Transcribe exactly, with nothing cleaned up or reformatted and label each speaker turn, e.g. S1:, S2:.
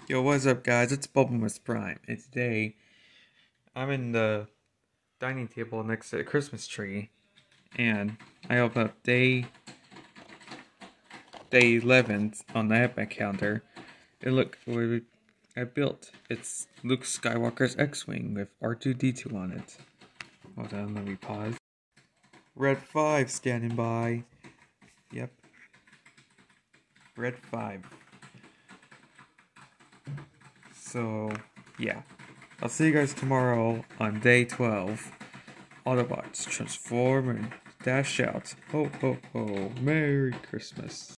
S1: Yo, what's up, guys? It's Bumblemus Prime, and today I'm in the dining table next to the Christmas tree, and I open up day day eleven on the Advent calendar. And look what I built. It's Luke Skywalker's X-wing with R two D two on it. Hold on, let me pause. Red five standing by. Yep, Red five. So yeah. I'll see you guys tomorrow on day twelve. Autobots transform and dash out. Ho ho ho. Merry Christmas.